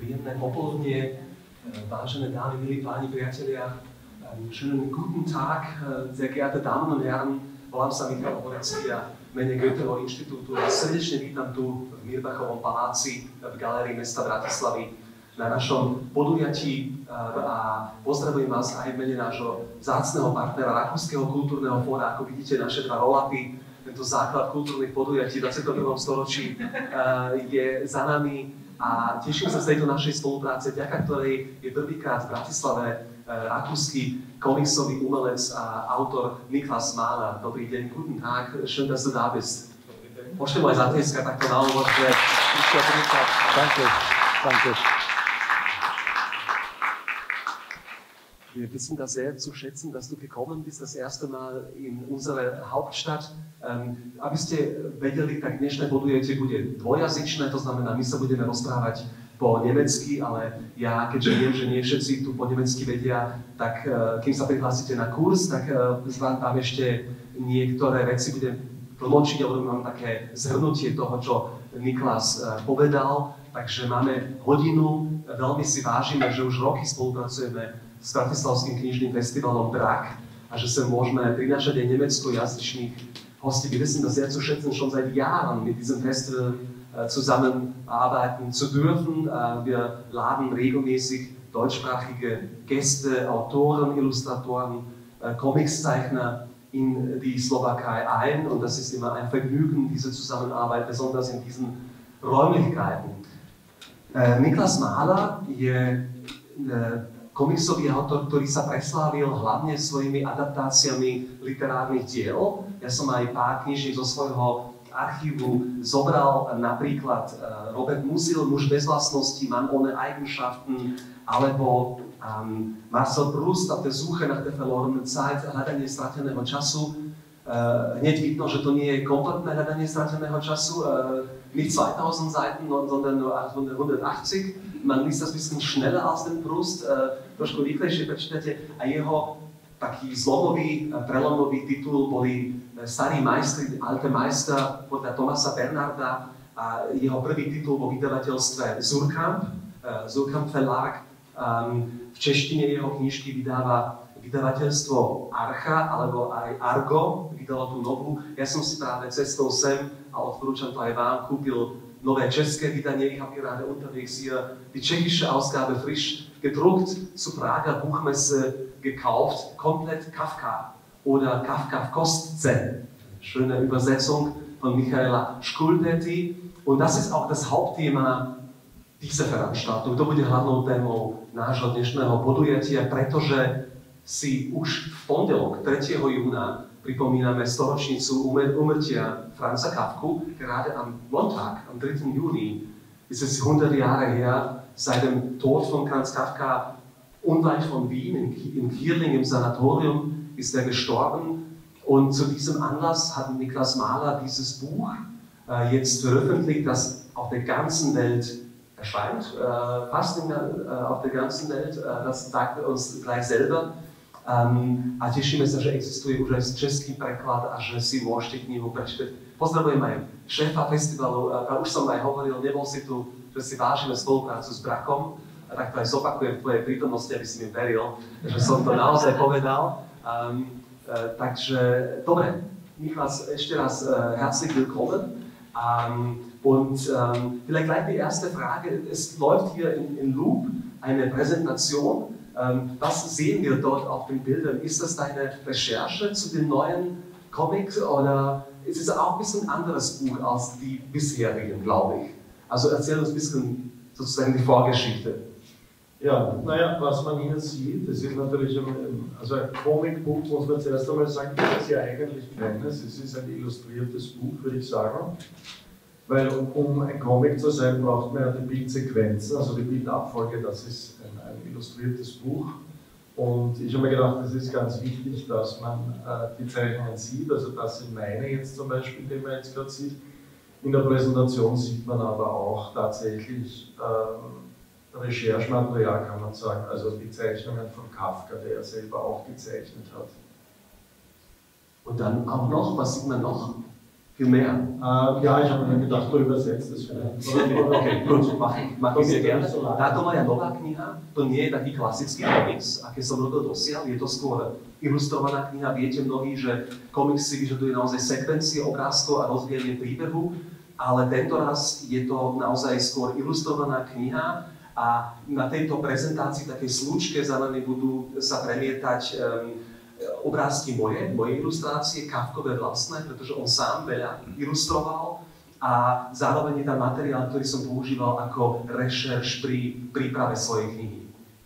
Príjemné popoludne, vážené dámy, milí páni, priatelia. Schönen guten Tag, sehr geehrte Damen und Herren. Volám sa Michal Oborecký a v mene Goetheho inštitútu vás srdečne vítam tu v Mirbachovom paláci v galérii mesta Bratislavy na našom podujatí a pozdravujem vás aj v mene nášho vzácneho partnera Rakúskeho kultúrneho fóra. Ako vidíte, naše dva roll-upy, tento základ kultúrnych podujatí v 21. storočí je za nami. A teším sa z tejto našej spolupráce, vďaka ktorej je prvýkrát v Bratislave rakúsky komiksový umelec a autor Niklas Mahler. Dobrý deň, guten Tag, schön, dass du da bist. Môžete mu aj zatleskať takto na úvod, že išiel prvýkrát. Danke, danke. Wir wissen das sehr zu schätzen, dass du gekommen bist, das erste Mal in unsere Hauptstadt. Aby ste vedeli, tak dnešné podujatie bude dvojazyčné, to znamená, my sa budeme rozprávať po nemecky, ale ja, keďže viem, že nie všetci tu po nemecky vedia, tak kým sa prihlásite na kurz, tak vám tam ešte niektoré veci budem tlmočiť, alebo mám také zhrnutie toho, čo Niklas povedal. Takže máme hodinu, veľmi si vážime, že už roky spolupracujeme s Bratislavským knižným festivalom Brak a že sa môžeme prinášať aj nemeckojazyčných Hostie. Wir wissen das sehr zu schätzen, schon seit Jahren mit diesem Festival zusammenarbeiten zu dürfen. Wir laden regelmäßig deutschsprachige Gäste, Autoren, Illustratoren, Comicszeichner in die Slowakei ein und das ist immer ein Vergnügen, diese Zusammenarbeit, besonders in diesen Räumlichkeiten. Niklas Mahler je komiksový autor, ktorý sa preslávil hlavne svojimi adaptáciami literárnych diel. Ja som aj pár kniží zo svojho archívu zobral, napríklad Robert Musil, Muž bez vlastností, Mann ohne Eigenschaften, alebo Marcel Proust auf der Suche nach der verlorenen Zeit, hľadanie strateného času. Hneď vidno, že to nie je kompletné hľadanie strateného času, nicht 2000 Seiten, sondern nur 180. Man liest das ein bisschen schneller als den Proust, trošku rýchlejšie prečítate a jeho taký zlomový, prelomový titul boli Starí majstri, Alte Meister podľa Thomasa Bernharda a jeho prvý titul vo vydavateľstve Surkamp, Surkamp Verlag. V češtine jeho knižky vydáva vydavateľstvo Archa alebo aj Argo, vydalo tú novú. Ja som si práve cestou sem a odporúčam to aj vám, kúpil nové české vydanie. Ich habe gerade unterwegs hier die tschechische Ausgabe frisch gedruckt, zu Prager Buchmesse gekauft, komplett Kafka oder Kafka v kostce. Schöne Übersetzung von Michaela Škuldety. Und das ist auch das Hauptthema dieser Veranstaltung. To bude hlavnou témou nášho dnešného podujatia, pretože si už v pondelok 3. júna pripomíname storočnicu umrtia Franza Kafku. Gerade am Montag, am 3. Juni, ist es 100 Jahre her, seit dem Tod von Franz Kafka unweit von Wien, in Kierling im Sanatorium, ist er gestorben. Und zu diesem Anlass hat Niklas Mahler dieses Buch jetzt veröffentlicht, das auf der ganzen Welt erscheint. Fast auf der ganzen Welt, das sagt er uns gleich selber. A tešíme sa, že existuje už aj český preklad a že si môžete knihu prečítať. Pozdravujem aj šéfa festivalu, už som aj hovoril, nebol si tu, že si vážime spoluprácu s Brakom, a tak to aj zopakujem v tvojej prítomnosti, aby si mi veril, že som to naozaj povedal. Takže, dobre, Niklas, ešte raz herzlich willkommen. Und vielleicht gleich die erste Frage, es läuft hier in Loop eine Präsentation. Was sehen wir dort auf den Bildern? Ist das deine Recherche zu den neuen Comics oder ist es auch ein bisschen anderes Buch als die bisherigen, glaube ich? Also erzähl uns ein bisschen sozusagen die Vorgeschichte. Ja, naja, was man hier sieht, das ist natürlich also ein Comicbuch, muss man zuerst einmal sagen, das ist ja eigentlich keines, es ist ein illustriertes Buch, würde ich sagen. Weil um ein Comic zu sein, braucht man ja die Bildsequenzen, also die Bildabfolge, das ist ein illustriertes Buch. Und ich habe mir gedacht, es ist ganz wichtig, dass man die Zeichnungen sieht, also das sind meine jetzt zum Beispiel, die man jetzt gerade sieht. In der Präsentation sieht man aber auch tatsächlich Recherchematerial, kann man sagen, also die Zeichnungen von Kafka, der er selber auch gezeichnet hat. Und dann auch noch, was sieht man noch? Viel mehr? Ja, ich habe mir gedacht, du übersetzt es vielleicht. Okay, gut, mach ich sehr gerne. Táto moja nová kniha, to nie je taký klasický komiks, aké som robil dosiaľ, je to skôr ilustrovaná kniha. Viete mnohí, že komiks si vyžaduje naozaj sekvencie obrázkov a rozvíjanie príbehu, ale tento raz je to naozaj skôr ilustrovaná kniha a na tejto prezentácii, takej slučke za nami budú sa premietať obrázky moje ilustrácie, Kafkové vlastné, pretože on sám veľa ilustroval a zároveň je tam materiál, ktorý som používal ako rešerš pri príprave svojej knihy.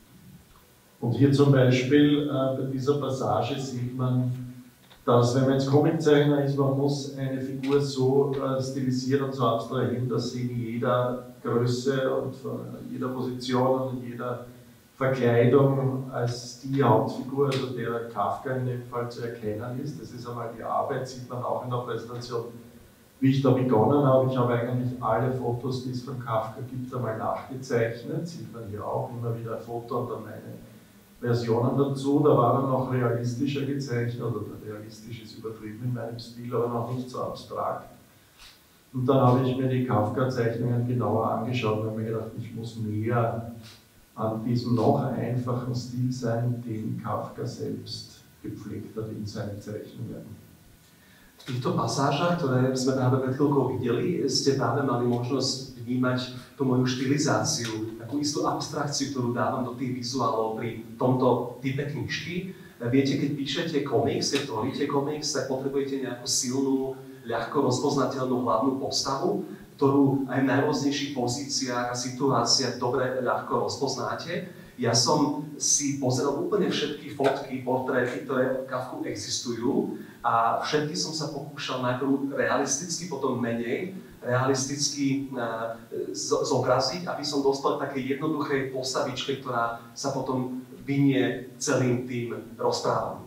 Und hier zum Beispiel bei dieser Passage sieht man, dass wenn man jetzt Comiczeichner ist, man muss eine Figur so stilisieren und so abstrahieren, dass sie in jeder Größe und jeder Position und jeder Verkleidung als die Hauptfigur, also der Kafka in dem Fall zu erkennen ist. Das ist einmal die Arbeit, sieht man auch in der Präsentation, wie ich da begonnen habe. Ich habe eigentlich alle Fotos, die es von Kafka gibt, einmal nachgezeichnet. Sieht man hier auch immer wieder ein Foto und dann meine Versionen dazu. Da war dann noch realistischer gezeichnet, oder realistisch ist übertrieben in meinem Stil, aber noch nicht so abstrakt. Und dann habe ich mir die Kafka-Zeichnungen genauer angeschaut und habe mir gedacht, ich muss näher an diesem noch einfachen Stil sein, den Kafka selbst gepflegt hat in seinen Zeichnungen. V týchto pasážach, ktoré sme práve pred chvíľkou videli, ste práve mali možnosť vnímať tú moju štilizáciu, takú istú abstrakciu, ktorú dávam do tých vizuálov pri tomto type knižky. Viete, keď píšete komiks, keď tvoríte komiks, tak potrebujete nejakú silnú, ľahko rozpoznateľnú hlavnú postavu, ktorú aj v najrôznejších pozíciách a situáciách dobre, ľahko rozpoznáte. Ja som si pozeral úplne všetky fotky, portréty, ktoré v Kafku existujú a všetky som sa pokúšal najprv realisticky, potom menej realisticky zobraziť, aby som dostal takej jednoduchej postavičke, ktorá sa potom vynie celým tým rozprávaním.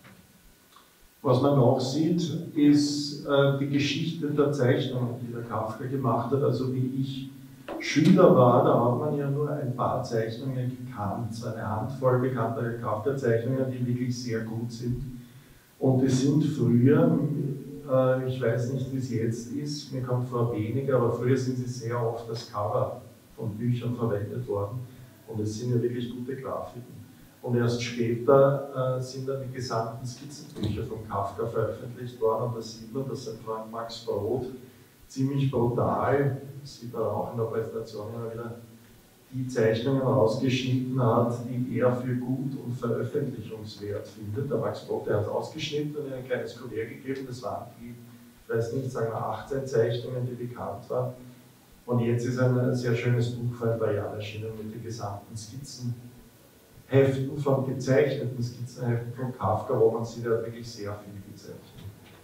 Was man noch sieht, ist die Geschichte der Zeichnungen, die der Kafka gemacht hat. Also wie ich Schüler war, da hat man ja nur ein paar Zeichnungen gekannt, so eine Handvoll bekannter Kafka-Zeichnungen, die wirklich sehr gut sind. Und die sind früher, ich weiß nicht, wie es jetzt ist, mir kommt vor weniger, aber früher sind sie sehr oft als Cover von Büchern verwendet worden. Und es sind ja wirklich gute Grafiken. Und erst später sind dann die gesamten Skizzenbücher von Kafka veröffentlicht worden. Und da sieht man, dass sein Freund Max Brod ziemlich brutal, das sieht man auch in der Präsentation immer wieder, die Zeichnungen rausgeschnitten hat, die er für gut und veröffentlichungswert findet. Der Max Brod, der hat es ausgeschnitten und ein kleines Kuvert gegeben. Das waren die, ich weiß nicht, sagen wir 18 Zeichnungen, die bekannt waren. Und jetzt ist ein sehr schönes Buch vor ein paar Jahren erschienen mit den gesamten Skizzen. Heften von gezeichneten Skizzenheften von Kafka, wo man sieht, er hat wirklich sehr viel gezeichnet.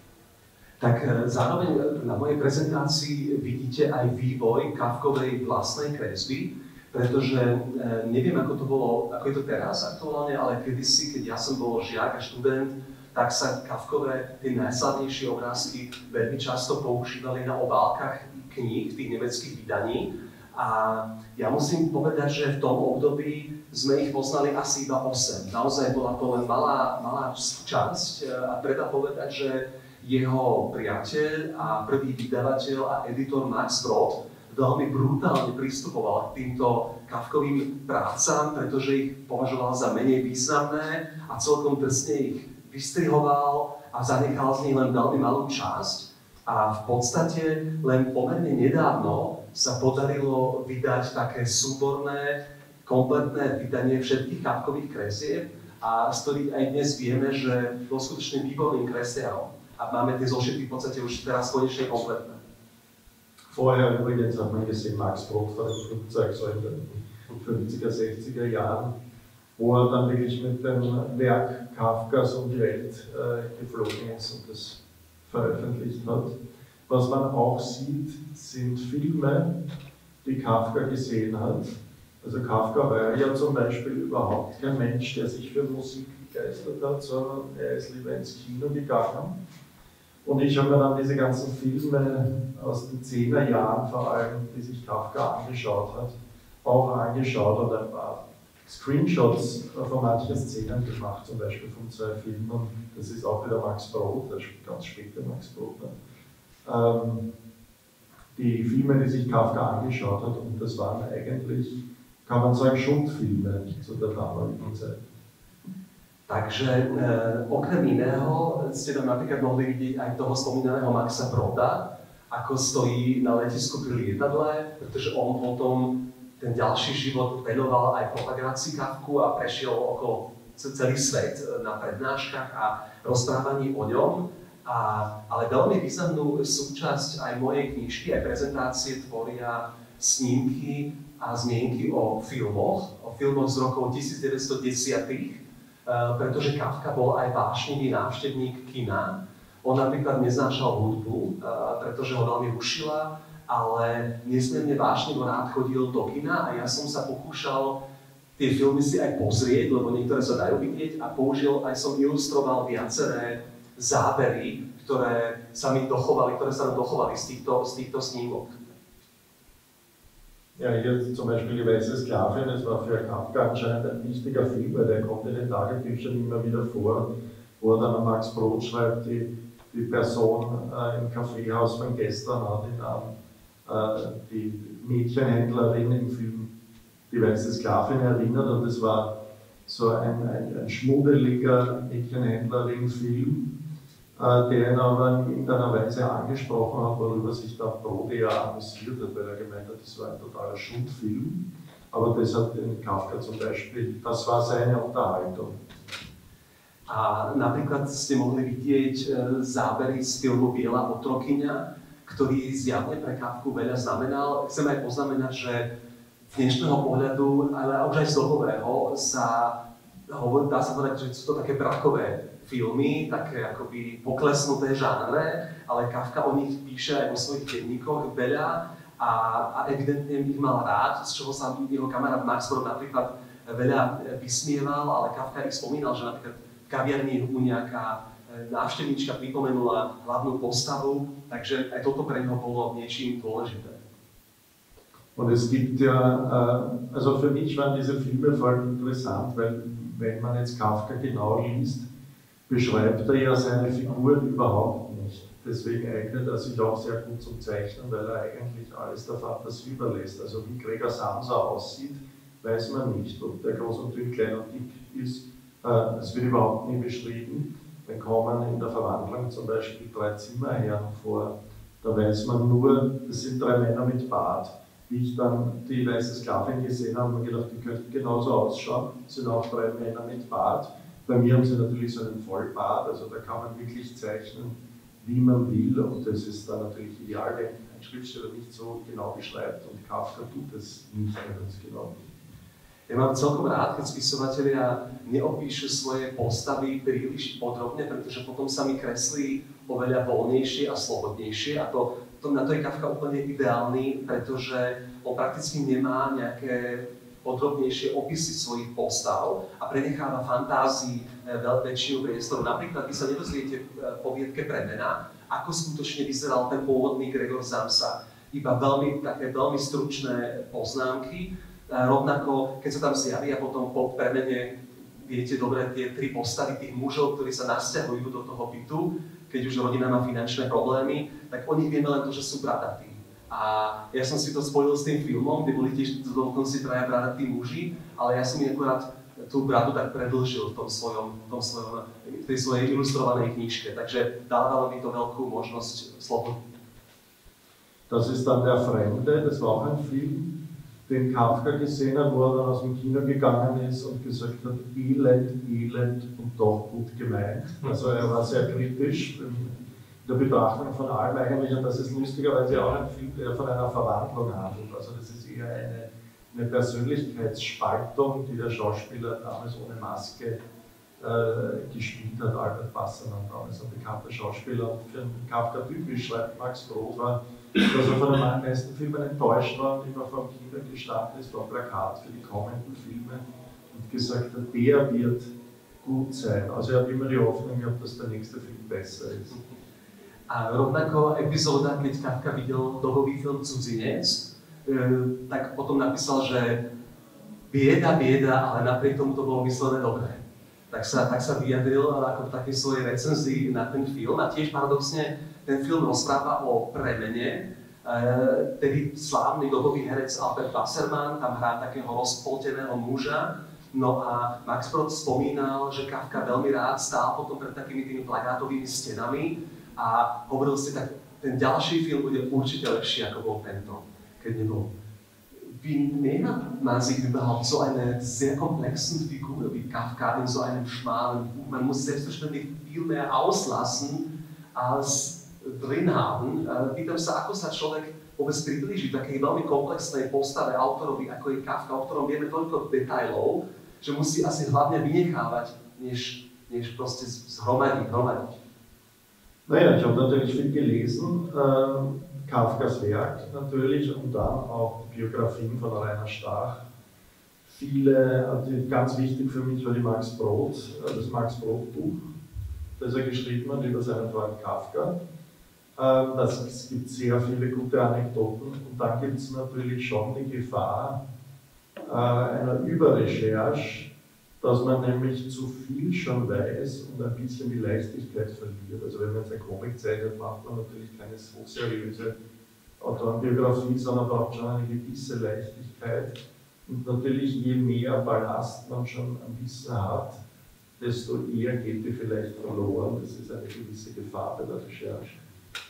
Tak zároveň na mojej prezentácii vidíte aj vývoj Kafkovej vlastnej kresby, pretože neviem, ako je to teraz aktuálne, ale kedysi, keď ja som bol žiak a študent, tak sa Kafkové tie najslavnejšie obrázky veľmi často používali na obálkach kníh, tých nemeckých vydaní. A ja musím povedať, že v tom období sme ich poznali asi iba 8. Naozaj bola to len malá časť a treba povedať, že jeho priateľ a prvý vydavateľ a editor Max Brod veľmi brutálne pristupoval k týmto Kafkovým prácam, pretože ich považoval za menej významné a celkom drsne ich vystrihoval a zanechal z nich len veľmi malú časť. A v podstate len pomerne nedávno sa podarilo vydať také súborné, kompletné vydanie všetkých Kafkových kresieb a z ktorých aj dnes vieme, že bol skutočne výborným kresliarom. A máme tie zošity v podstate už teraz konečne kompletné. Vorher übrigens hat man gesehen, Max Brod vor dem Flugzeug so in den 50er, 60er Jahren, wo er dann wirklich mit dem Werk Kafkas um die Welt geflogen ist und das veröffentlicht hat. Was man auch sieht, sind Filme, die Kafka gesehen hat. Also Kafka war ja zum Beispiel überhaupt kein Mensch, der sich für Musik begeistert hat, sondern er ist lieber ins Kino gegangen. Und ich habe mir dann diese ganzen Filme aus den 10er Jahren vor allem, die sich Kafka angeschaut hat, auch angeschaut und ein paar Screenshots von manchen Szenen gemacht, zum Beispiel von 2 Filmen. Das ist auch wieder Max Brod, der ganz späte Max Brod. die Filme, die sich Kafka angeschaut hat, und das waren eigentlich, kann man sagen, Schundfilme zu der damaligen Zeit. Takže okrem iného ste tam napríklad mohli vidieť aj toho spomínaného Maxa Broda, ako stojí na letisku pri lietadle, pretože on potom ten ďalší život venoval aj propagácii Kafku a prešiel okolo celý svet na prednáškach a rozprávaní o ňom. Ale veľmi významnú súčasť aj mojej knižky, aj prezentácie tvoria snímky a zmienky o filmoch z rokov 1910, pretože Kafka bol aj vášnivý návštevník kina. On napríklad neznášal hudbu, pretože ho veľmi rušila, ale nesmierne vášnivo rád chodil do kina a ja som sa pokúšal tie filmy si aj pozrieť, lebo niektoré sa dajú vidieť a som ilustroval viaceré zábery, ktoré sa nám dochovali z týchto snímok. Ja, hier zum Beispiel die Weiße Sklavin, das war für Kafka anscheinend ein wichtiger Film, weil der kommt in den Tagebüchern immer wieder vor, wo dann Max Brod schreibt, die Person im Kaffeehaus von gestern hat ihn an die Mädchenhändlerin im Film Die Weiße Sklavin erinnert, und es war so ein schmuddeliger Mädchenhändlerin-Film, der ihn aber in irgendeiner Weise angesprochen hat, worüber sich der Brod eher amüsiert hat, weil er gemeint hat, das war ein totaler Schundfilm. Aber das hat den Kafka zum Beispiel, das war seine Unterhaltung. A napríklad ste mohli vidieť zábery z filmu Biela otrokyňa, ktorý zjavne pre Kafku veľa znamenal. Chcem aj poznamenať, že z dnešného pohľadu, ale už aj z dobového, dá sa povedať, že sú to také brakové filmy, také akoby poklesnuté žánre, ale Kafka o nich píše aj vo svojich denníkoch veľa a evidentne ich mal rád, z čoho sa jeho kamarát Max Brod napríklad veľa vysmieval, ale Kafka ich spomínal, že napríklad v kaviarni mu nejaká návštevníčka pripomenula hlavnú postavu, takže aj toto pre neho bolo niečím dôležité. Und es gibt ja, also für mich waren diese Filme vor allem interessant, weil wenn man jetzt Kafka genau liest, beschreibt er ja seine Figuren überhaupt nicht. Deswegen eignet er sich auch sehr gut zum Zeichnen, weil er eigentlich alles der Fantasie überlässt. Also wie Gregor Samsa aussieht, weiß man nicht. Ob der groß und dünn, klein und dick ist, es wird überhaupt nie beschrieben. Dann kommen in der Verwandlung zum Beispiel 3 Zimmerherren vor. Da weiß man nur, das sind 3 Männer mit Bart. Wie ich dann die Weiße Sklavin gesehen habe, habe ich gedacht, die könnten genauso ausschauen. Es sind auch 3 Männer mit Bart. Bei mir haben sie natürlich so einen Vollbart, also da kann man wirklich zeichnen, wie man will, und das ist dann natürlich ideal, wenn ein Schriftsteller nicht so genau beschreibt, und Kafka tut es nicht ganz genau. Ja mám celkom rád, keď spisovatelia neopíšu svoje postavy príliš podrobne, pretože potom sa mi kreslí oveľa voľnejšie a slobodnejšie a na to je Kafka úplne ideálny, pretože on prakticky nemá nejaké podrobnejšie opisy svojich postav a prenecháva fantázii väčšinu priestoru. Napríklad vy sa nedozviete v poviedke Premena, ako skutočne vyzeral ten pôvodný Gregor Samsa. Iba také veľmi stručné poznámky. Rovnako, keď sa tam zjavia potom po Premene, viete dobre tie 3 postavy tých mužov, ktorí sa nasťahujú do toho bytu, keď už rodina má finančné problémy, tak o nich vieme len to, že sú bratatí. A ja som si to spojil s tým filmom, kde boli tiež dokonca 3 bratatí muži, ale ja som im akurát tú bratu tak predĺžil v tej svojej ilustrovanej knižke. Takže dávalo mi to veľkú možnosť slobody. Das ist dann Der Fremde, das war auch ein Film, den Kafka gesehen hat, wo er dann aus dem Kino gegangen ist und gesagt hat, elend, elend und doch gut gemeint. Also er war sehr kritisch der Betrachtung von allem eigentlich, und das ist lustigerweise auch ein Film, der von einer Verwandlung handelt. Also das ist eher eine Persönlichkeitsspaltung, die der Schauspieler damals ohne Maske gespielt hat, Albert Bassermann damals, ein bekannter Schauspieler. Und für einen Kafka typisch, schreibt Max Brod, war, dass er von den meisten Filmen enttäuscht war und immer vor dem Kino gestanden ist, vor Plakat für die kommenden Filme und gesagt hat, der wird gut sein. Also er hat immer die Hoffnung gehabt, dass der nächste Film besser ist. A rovnako epizóda, keď Kafka videl dobový film Cudzinec, tak potom napísal, že bieda, ale napriek tomu to bolo myslené dobre. Tak sa vyjadril ako v takej svojej recenzii na ten film a tiež paradoxne ten film rozpráva o premene, tedy slávny dobový herec Albert Wasserman tam hrá takého rozpolteného muža. No a Max Brod spomínal, že Kafka veľmi rád stál potom pred takými tými plagátovými stenami a hovoril si, tak ten ďalší film bude určite lepší, ako bol tento, keď nebol. Wie näher man sich überhaupt so eine sehr komplexen Figur wie Kafka in so einem schmalen Buch, man muss selbstverständlich viel mehr auslassen als drin haben. Pýtam sa, ako sa človek vôbec priblíži takej veľmi komplexnej postave autorovi, ako je Kafka, o ktorom vieme toľko detailov, že musí asi hlavne vynechávať, než proste hromadiť. Naja, ich habe natürlich viel gelesen, Kafkas Werk natürlich und dann auch Biografien von Rainer Stach. Viele, ganz wichtig für mich war die Max Brod, das Max Brod Buch, das er geschrieben hat über seinen Freund Kafka. Es gibt sehr viele gute Anekdoten und dann gibt es natürlich schon die Gefahr einer Überrecherche, dass man nämlich zu viel schon weiß und ein bisschen die Leichtigkeit verliert. Also wenn man jetzt eine Comic zeichnet, macht man natürlich keine so seriöse Autorenbiografie, sondern braucht schon eine gewisse Leichtigkeit. Und natürlich je mehr Ballast man schon am Wissen hat, desto eher geht die vielleicht verloren. Das ist eine gewisse Gefahr bei der Recherche.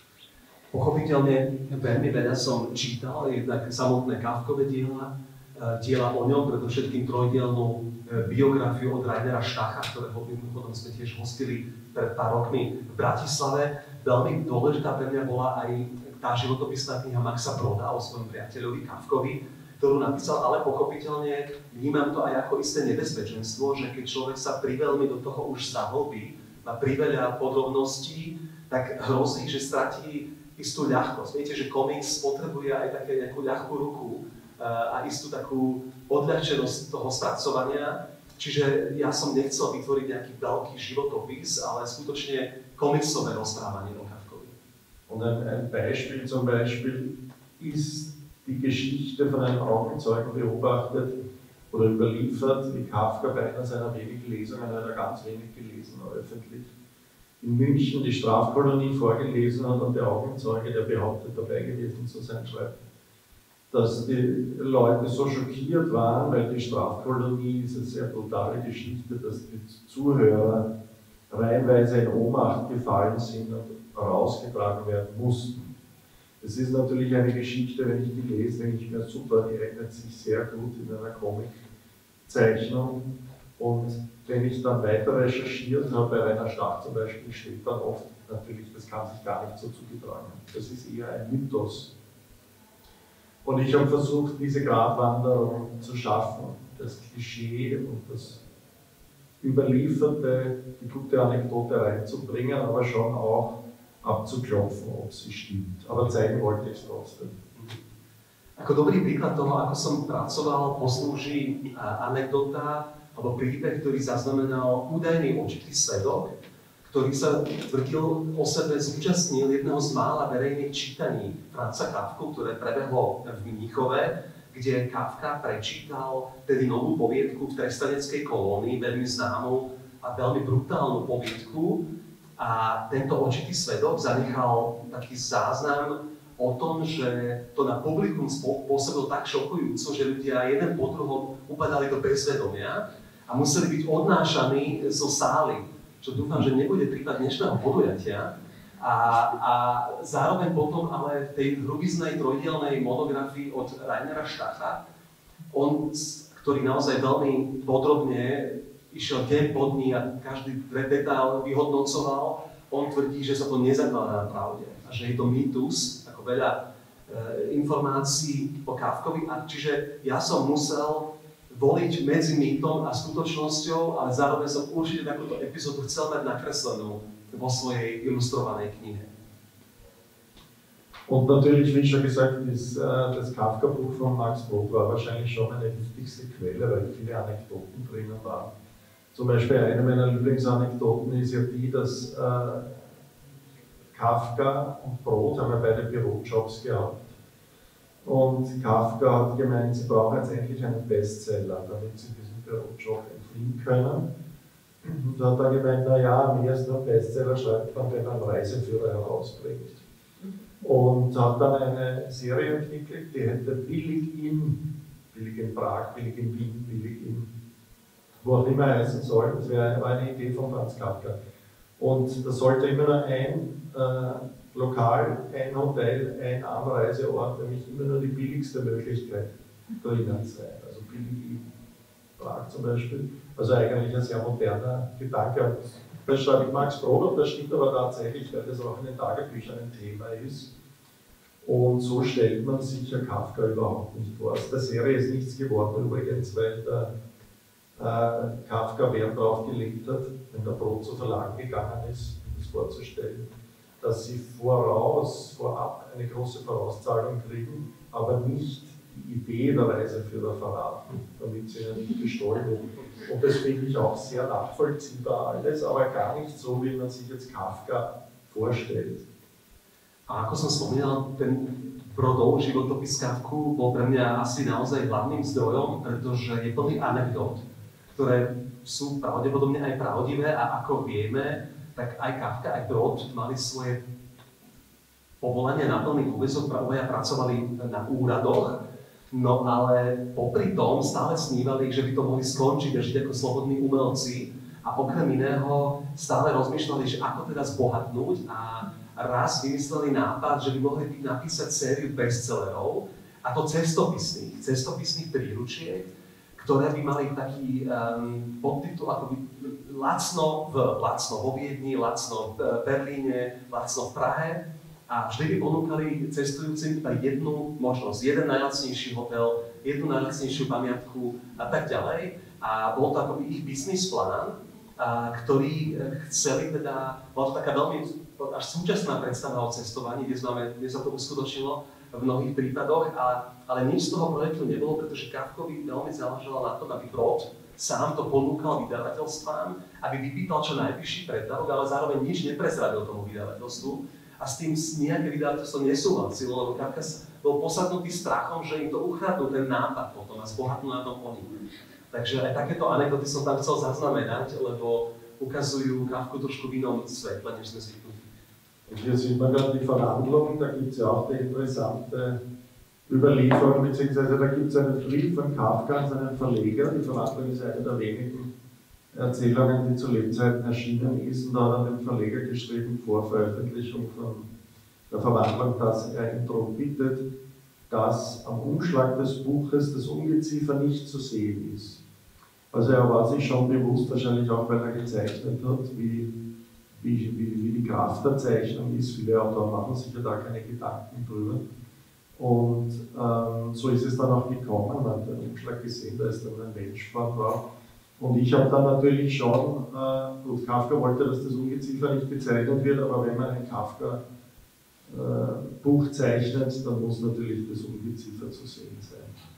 Pochopiteľne veľmi veľa som čítal, jednak samotné Kafkové diela o ňom, predovšetkým trojdielnú biografiu od Rainera Stacha, ktorého mimochodom sme tiež hostili pred pár rokmi v Bratislave. Veľmi dôležitá pre mňa bola aj tá životopisná kniha Maxa Broda o svojom priateľovi Kafkovi, ktorú napísal, ale pochopiteľne vnímam to aj ako isté nebezpečenstvo, že keď človek sa priveľmi do toho už zahlbí, má priveľa podrobností, tak hrozí, že stratí istú ľahkosť. Viete, že komiks potrebuje aj také nejakú ľahkú ruku a istú takú odľahčenosť toho spracovania. Čiže ja som nechcel vytvoriť nejaký veľký životopis, ale skutočne komiksové rozprávanie o Kafkovi. Und ein Beispiel zum Beispiel ist die Geschichte von einem Augenzeugen beobachtet oder überliefert, wie Kafka bei einer seiner wenigen Lesungen, er hat ganz wenig gelesen, öffentlich, in München die Strafkolonie vorgelesen hat und der Augenzeuge, der behauptet dabei gewesen zu sein, schreibt, dass die Leute so schockiert waren, weil die Strafkolonie ist eine sehr brutale Geschichte, dass die Zuhörer reihenweise in Ohnmacht gefallen sind und rausgetragen werden mussten. Es ist natürlich eine Geschichte, wenn ich die lese, denke ich mir, super, die eignet sich sehr gut in einer Comiczeichnung. Und wenn ich dann weiter recherchiert habe, bei Rainer Stach zum Beispiel, steht dann oft natürlich, das kann sich gar nicht so zugetragen haben. Das ist eher ein Mythos. Und ich habe versucht, diese Gratwanderung zu schaffen, das Klischee und das Überlieferte, die gute Anekdote reinzubringen, aber schon auch abzuklopfen, ob sie stimmt. Aber zeigen wollte ich es trotzdem. Ako dobrý príklad toho, ako som pracoval, poslúži anekdota alebo príbeh, ktorý zaznamenal údajný očitý svedok, ktorý sa tvrdil o sebe zúčastnil jedného z mála verejných čítaní Franza Kafku, ktoré prebehlo v Mníchove, kde Kafka prečítal tedy novú poviedku v trestaneckej kolónii, veľmi známu a veľmi brutálnu poviedku. A tento očitý svedok zanechal taký záznam o tom, že to na publikum pôsobilo tak šokujúco, že ľudia jeden po druhom upadali do bezvedomia a museli byť odnášaní zo sály, čo dúfam, že nebude prípad dnešného podujatia. A zároveň potom ale v tej hrubiznej trojdielnej monografii od Rainera Stacha, ktorý naozaj veľmi podrobne išiel deň po dní a každý detail vyhodnocoval, on tvrdí, že sa to nezakladá na pravde a že je to mýtus, ako veľa informácií o Kafkovi. A čiže ja som musel voliť medzi mýtom a skutočnosťou, ale zároveň som určite takúto epizódu chcel mať nakreslenú vo svojej ilustrovanej knihe. Und natürlich, wie schon gesagt, das Kafka-Buch von Max Brod war wahrscheinlich schon meine wichtigste Quelle, weil viele Anekdoten drinnen waren. Zum Beispiel eine meiner Lieblingsanekdoten ist ja die, dass Kafka und Brod haben ja beide Bürojobs gehabt. Und Kafka hat gemeint, sie brauchen jetzt endlich einen Bestseller, damit sie diesem Bürojob entfliehen können. Und da hat er gemeint, naja, am ersten Bestseller schreibt man, wenn man einen Reiseführer herausbringt. Und hat dann eine Serie entwickelt, die hätte billig in Prag, billig in Wien, billig in wo auch immer heißen soll. Das war eine Idee von Franz Kafka. Und da sollte immer nur ein Lokal, ein Hotel, ein Anreiseort, nämlich immer nur die billigste Möglichkeit drinnen sein. Also billig in Prag zum Beispiel. Also eigentlich ein sehr moderner Gedanke. Und das schreibe ich Max Brod, und das stimmt aber tatsächlich, weil das auch in den Tagebüchern ein Thema ist. Und so stellt man sich ja Kafka überhaupt nicht vor. Aus der Serie ist nichts geworden übrigens, weil der Kafka Wert darauf gelegt hat, wenn der Brod zu Verlagen gegangen ist, um das vorzustellen, dass sie vorab eine große Vorauszahlung kriegen, aber nicht die Idee der Reiseführer verraten, damit sie ihnen nicht gestohlen wird. Und das finde ich auch sehr nachvollziehbar alles, aber gar nicht so, wie man sich jetzt Kafka vorstellt. A ako som spomínal, ten Brodov životopis Kafku bol pre mňa asi naozaj hlavným zdrojom, pretože je plný anekdot, ktoré sú pravdepodobne aj pravdivé a ako vieme, tak aj Kafka, aj Brod mali svoje povolanie na plný úväzok, obaja pracovali na úradoch, no ale popri tom stále snívali, že by to mohli skončiť a žiť ako slobodní umelci a okrem iného stále rozmýšľali, že ako teda zbohatnúť a raz vymysleli nápad, že by mohli napísať sériu bestsellerov, a to cestopisných príručiek, ktoré by mali taký podtitul ako lacno vo Viedni, lacno v Berlíne, lacno v Prahe a vždy by ponúkali cestujúcim iba jednu možnosť, jeden najlacnejší hotel, jednu najlacnejšiu pamiatku a tak ďalej. A bol to akoby ich business plán, ktorý chceli teda, bola to taká veľmi až súčasná predstava o cestovaní, kde sa to uskutočnilo v mnohých prípadoch, ale nič z toho projektu nebolo, pretože Kafkovi veľmi záležalo na tom, aby Brod sám to ponúkal vydavateľstvám, aby vypýtal čo najvyšší predávok, ale zároveň nič neprezradil tomu vydavateľstvu a s tým nejaké vydavateľstvo nesúhlasilo, lebo Kafka bol posadnutý strachom, že im to ukradnú ten nápad potom a zbohatnú na tom oni. Takže aj takéto anekdoty som tam chcel zaznamenať, lebo ukazujú Kafku trošku v inom svetle, než sme zvyknutí. Hier sieht man gerade die Verwandlung, da gibt es ja auch die interessante Überlieferung, beziehungsweise da gibt es einen Brief von Kafka an seinen Verleger. Die Verwandlung ist eine der wenigen Erzählungen, die zu Lebzeiten erschienen ist, und da hat er dem Verleger geschrieben, vor Veröffentlichung von der Verwandlung, dass er ihn darum bittet, dass am Umschlag des Buches das Ungeziefer nicht zu sehen ist. Also er war sich schon bewusst, wahrscheinlich auch, weil er gezeichnet hat, wie die Kraft der Zeichnung ist. Viele Autoren machen sich ja da keine Gedanken drüber. Und so ist es dann auch gekommen. Man hat den Umschlag gesehen, da ist dann ein Mensch drauf. Und ich habe dann natürlich schon, gut, Kafka wollte, dass das Ungeziefer nicht gezeichnet wird, aber wenn man ein Kafka-Buch zeichnet, dann muss natürlich das Ungeziefer zu sehen sein.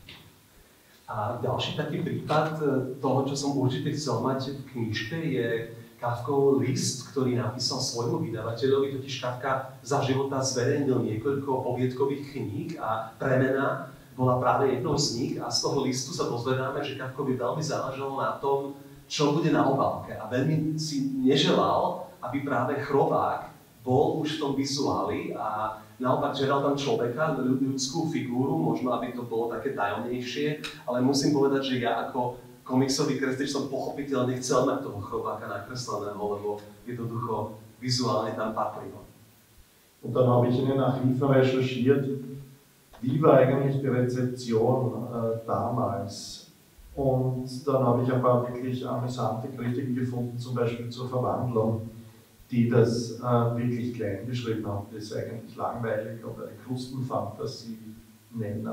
A ďalší taký prípad toho, čo som určite chcel mať v knižke, je Kafkov list, ktorý napísal svojmu vydavateľovi. Totiž Kafka za života zverejnil niekoľko poviedkových kníh a Premena bola práve jednou z nich, a z toho listu sa dozvedáme, že Kafkovi veľmi záležalo na tom, čo bude na obálke, a veľmi si neželal, aby práve Chrovák bol už v tom vizuáli a naopak žeral tam človeka, ľudskú figúru, možno aby to bolo také tajomnejšie, ale musím povedať, že ja ako komiksový kreslič som pochopiteľne chcel mať toho Chrováka nakresleného, lebo jednoducho vizuálne tam patrilo. Und dann habe ich in den Archiven recherchiert, wie war eigentlich die Rezeption damals. Und dann habe ich ein paar wirklich amüsante Kritiken gefunden, zum Beispiel zur Verwandlung, die das wirklich klein beschrieben haben. Das ist eigentlich langweilig oder eine Krustenfantasie nennen.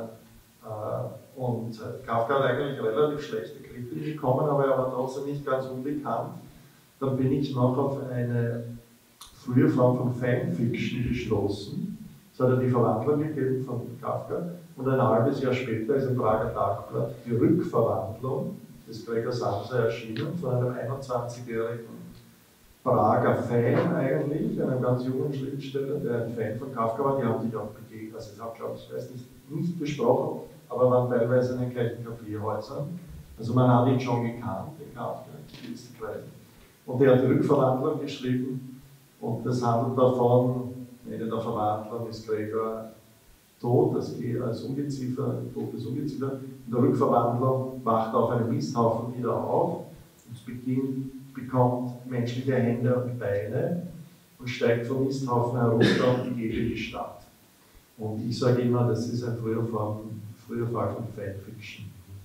Und Kafka hat eigentlich relativ schlechte Kritiken bekommen, aber er war trotzdem nicht ganz unbekannt. Dann bin ich noch auf eine frühe Form von Fanfiction gestoßen. Es hat ja die Verwandlung gegeben von Kafka, und ein halbes Jahr später ist im Prager Tagblatt die Rückverwandlung des Gregor Samsa erschienen, von einem 21-jährigen Prager Fan eigentlich, einem ganz jungen Schriftsteller, der ein Fan von Kafka war. Die haben sich auch begegnet, also ich habe, glaube ich, weiß nicht besprochen, aber waren teilweise in den gleichen Kaffeehäusern. Also man hat ihn schon gekannt, den Kafka, gewisserweise. Und er hat Rückverwandlung geschrieben und das handelt davon, Ende der Verwandlung ist Gregor tot, als Ungeziefer, totes Ungeziefer. In der Rückverwandlung wacht er auf einem Misthaufen wieder auf und bekommt menschliche Hände und Beine und steigt vom Misthaufen herunter und die ewige Stadt. Und ich sage immer, das ist ein früher Fall von Fanfiction.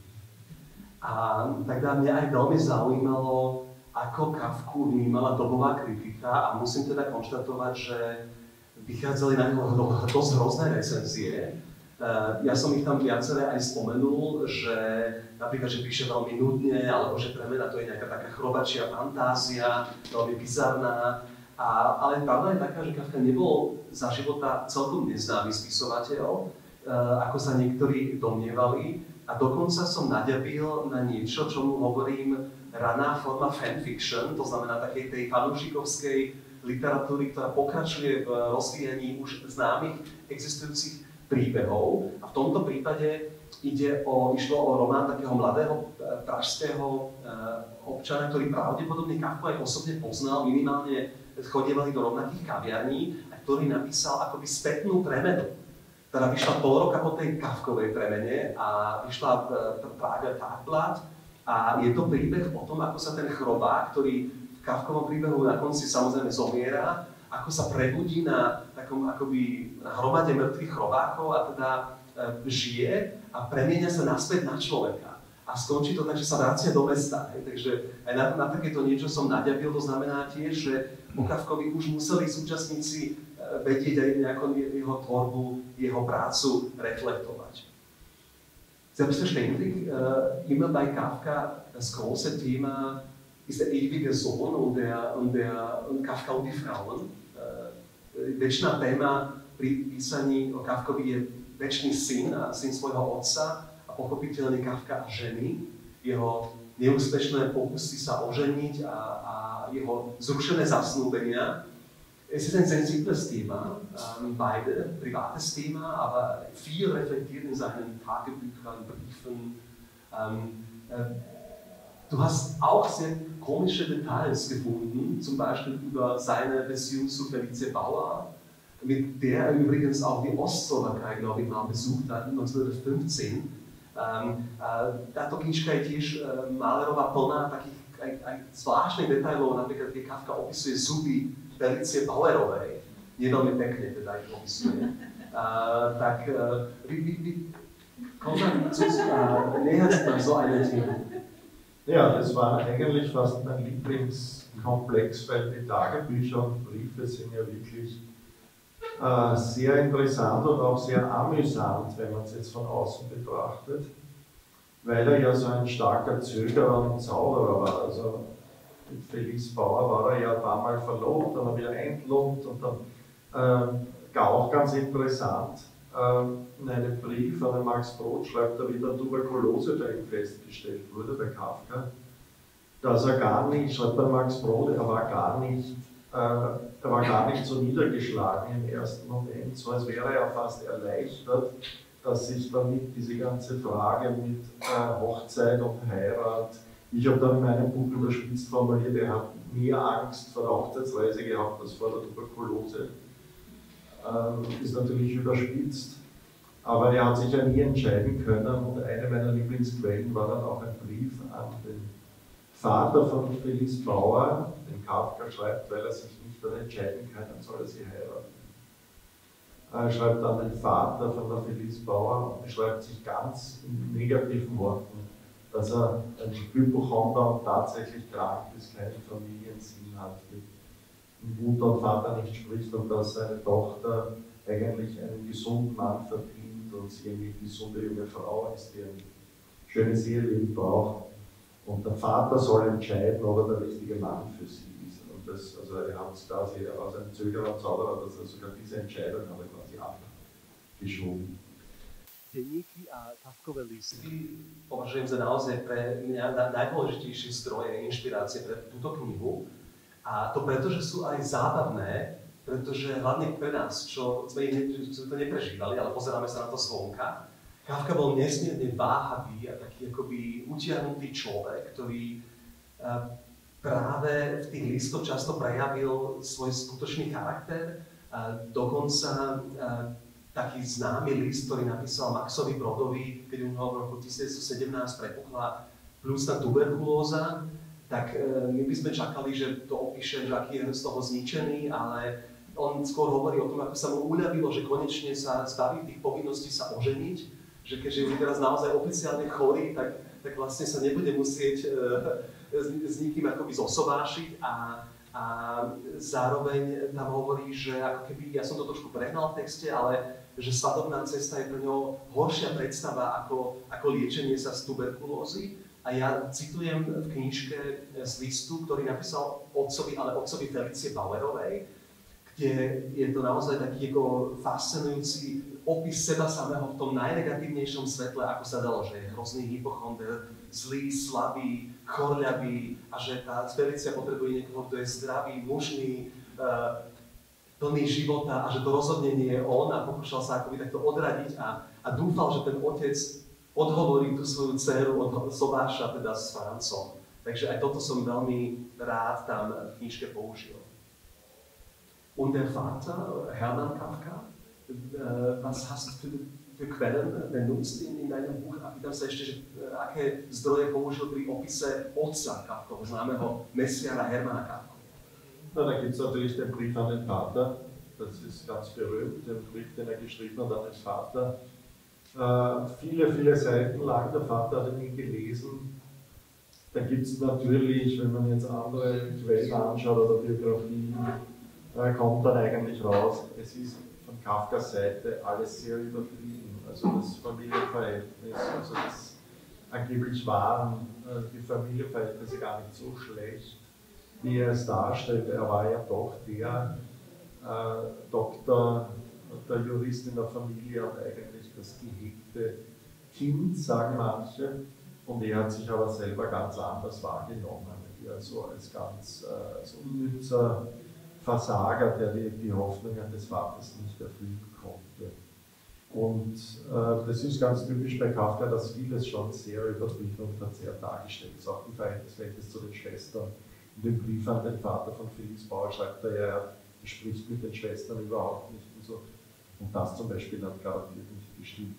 Tak mňa aj veľmi zaujímalo, ako Kafku vnímala dobová kritika a musím teda konštatovať, že vychádzali na neho dosť hrozné recenzie. Ja som ich tam viaceré aj spomenul, že napríklad, že píše veľmi nudne, alebo že pre mňa to je nejaká taká chrobačia fantázia, veľmi bizarná. Ale pravda je taká, že Kafka nebol za života celkom neznámy spisovateľ, ako sa niektorí domnievali. A dokonca som naďabil na niečo, čomu hovorím raná forma fanfiction, to znamená takej tej fanúšikovskej literatúry, ktorá pokračuje v rozvíjaní už známych existujúcich príbehov. A v tomto prípade išlo o román takého mladého pražského občana, ktorý pravdepodobne Kafku aj osobne poznal, minimálne chodievali do rovnakých kaviarní, a ktorý napísal akoby spätnú premenu. Teda vyšla pol roka po tej Kafkovej premene a vyšla Prager Tagblatt a je to príbeh o tom, ako sa ten chrobák, ktorý v Kafkovom príbehu na konci samozrejme zomiera, ako sa prebudí na takom akoby na hromade mŕtvych chrobákov a teda žije a premieňa sa naspäť na človeka. A skončí to tak, že sa vracia do mesta. Takže aj na takéto niečo som naďabil, to znamená tiež, že o Kafkovi už museli súčasníci vedieť aj nejako jeho tvorbu, jeho prácu reflektovať. Selbstverständlich, immer bei Kafka das große Thema ist der ewige Sohn und Kafka und die Frauen. Večná téma pri písaní o Kafkovi je večný syn a syn svojho otca a pochopiteľne Kafka a ženy, jeho neúspešné pokusy sa oženiť a jeho zrušené zasnúbenia. Es ist ein sensibles Thema, beide, privates Thema, aber viel reflektiert in seinen Tagebüchern, Briefen. Du hast auch sehr komische Details gefunden, zum Beispiel über seine Beziehung zu Felice Bauer, mit der er übrigens auch die Ostslowakei, glaube ich, mal besucht hat, 1915. Táto knižka je tiež Mahlerová plná takých aj zvláštnych detailov, napríklad keď Kafka opisuje zuby Felicie Bauerovej, nie veľmi pekne teda ich opisuje. Kommt man zu näher an so eine Thema? Ja, das war eigentlich fast mein Lieblingskomplex, weil die Tagebücher und Briefe sind ja wirklich sehr interessant und auch sehr amüsant, wenn man es jetzt von außen betrachtet, weil er ja so ein starker Zögerer und Zauderer war. Also mit Felice Bauer war er ja ein paar Mal verlobt, dann wieder entlobt und dann auch ganz interessant, in einem Brief an den Max Brod schreibt er, wie der Tuberkulose bei ihm festgestellt wurde, bei Kafka, dass er gar nicht, schreibt der Max Brod, er war gar nicht so niedergeschlagen im ersten Moment, so als wäre er fast erleichtert, dass sich damit diese ganze Frage mit Hochzeit und Heirat, ich habe dann in meinem Buch überspitzt formuliert, er hat mehr Angst vor der Hochzeitsreise gehabt als vor der Tuberkulose. Ist natürlich überspitzt, aber er hat sich ja nie entscheiden können und eine meiner Lieblingsquellen war dann auch ein Brief an den Vater von Felice Bauer, den Kafka schreibt, weil er sich nicht dann entscheiden kann, dann soll er sie heiraten. Er schreibt an den Vater von der Felice Bauer und beschreibt sich ganz in negativen Worten, dass er ein Hypochonder und tatsächlich krank ist, keinen Familiensinn hat, mit Mutter und Vater nicht spricht und dass seine Tochter eigentlich einen gesunden Mann verdient und sie eine gesunde junge Frau ist, die ein schönes Eheleben braucht. Und der Vater soll entscheiden, ob er der richtige Mann für sie ist. Und das, also er hat es quasi, er war so ein Zögerer und Zauderer, dass er sogar diese Entscheidung hat er quasi abgeschoben. Denníky a Kafkové listy považujem za naozaj pre mňa najdôležitejšie zdroje inšpirácie pre túto knihu. A to preto, že sú aj zábavné, pretože hlavne pre nás, čo sme to neprežívali, ale pozeráme sa na to zvonka, Kafka bol nesmierne váhavý a taký akoby utiahnutý človek, ktorý práve v tých listoch často prejavil svoj skutočný charakter. Dokonca taký známy list, ktorý napísal Maxovi Brodovi, keď u neho v roku 1917 prepukla pľúcna tuberkulóza, tak my by sme čakali, že to opíše, že aký je z toho zničený, ale on skôr hovorí o tom, ako sa mu uľavilo, že konečne sa zbaví tých povinností sa oženiť, že keďže je teraz naozaj oficiálne chorý, tak vlastne sa nebude musieť s nikým akoby zosobášiť a zároveň tam hovorí, že ako keby, ja som to trošku prehnal v texte, ale že svadobná cesta je pre ňo horšia predstava ako liečenie sa z tuberkulózy. A ja citujem v knižke z listu, ktorý napísal otcovi Felicie Bauerovej, kde je to naozaj taký ako fascinujúci opis seba samého v tom najnegatívnejšom svetle, ako sa dalo, že je hrozný hypochonder, zlý, slabý, chorľavý a že tá Felicia potrebuje niekoho, kto je zdravý, mužný, plný života a že to rozhodne nie je on a pokúšal sa akoby takto odradiť a dúfal, že ten otec odhovorí tú svoju dceru od sobáša, teda s Francom. Takže aj toto som veľmi rád tam v knižke použil. Und der Vater, Hermann Kafka, was hast du für Quellen benutzt in deinem Buch? A pýtam sa ešte, že aké zdroje použil pri opise otca Kafkovho, známeho Messiara Hermanna Kafka? Na, da gibt es natürlich den Brief an den Vater, das ist ganz berühmt, den Brief, den er geschrieben hat an den Vater. Viele Seiten lang, der Vater hat ihn gelesen. Da gibt es natürlich, wenn man jetzt andere Quellen anschaut oder Biografien, kommt dann eigentlich raus, es ist von Kafkas Seite alles sehr übertrieben. Also das Familienverhältnis, also das angeblich waren die Familienverhältnisse gar nicht so schlecht, wie er es darstellt. Er war ja doch der Doktor, der Jurist in der Familie und eigentlich das gehegte Kind, sagen manche. Und er hat sich aber selber ganz anders wahrgenommen, also als ganz unnützer Versager, der die Hoffnungen des Vaters nicht erfüllen konnte. Und das ist ganz typisch bei Kafka, dass vieles schon sehr übertrieben und verzerrt dargestellt ist. Auch im Verhältnis zu den Schwestern. In dem Brief an den Vater von Felix Bauer schreibt er spricht mit den Schwestern überhaupt nicht und so. Und das zum Beispiel hat garantiert nicht gestimmt.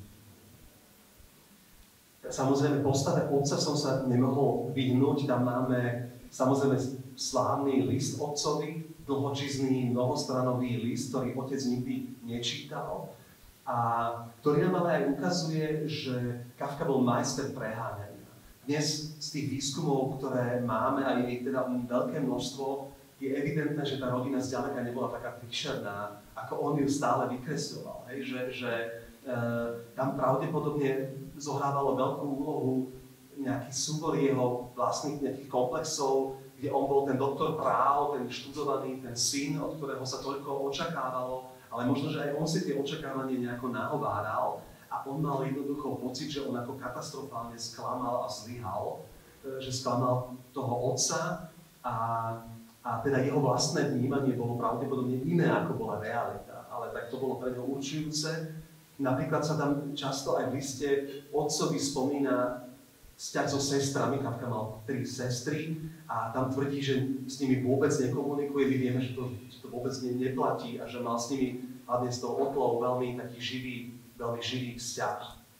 Samozrejme, postave otca som sa nemohol vyhnúť. Tam máme samozrejme slávny list otcovi, dlhočízny, mnohostranový list, ktorý otec nikdy nečítal. A ktorý nám ale aj ukazuje, že Kafka bol majster preháňania. Dnes z tých výskumov, ktoré máme, a je ich teda veľké množstvo, je evidentné, že tá rodina zďaleka nebola taká príšerná, ako on ju stále vykresľoval. Že tam pravdepodobne zohrávalo veľkú úlohu nejaký súbor jeho vlastných nejakých komplexov, kde on bol ten doktor práv, ten študovaný, ten syn, od ktorého sa toľko očakávalo, ale možno, že aj on si tie očakávanie nejako nahováral a on mal jednoducho pocit, že on ako katastrofálne sklamal a zlyhal, že sklamal toho otca a teda jeho vlastné vnímanie bolo pravdepodobne iné, ako bola realita, ale tak to bolo pre neho určujúce. Napríklad sa tam často aj v liste otcovi spomína vzťah so sestrami. Kafka mal 3 sestry a tam tvrdí, že s nimi vôbec nekomunikuje. My vieme, že to vôbec neplatí a že mal s nimi hlavne s tou Otlou veľmi živý vzťah.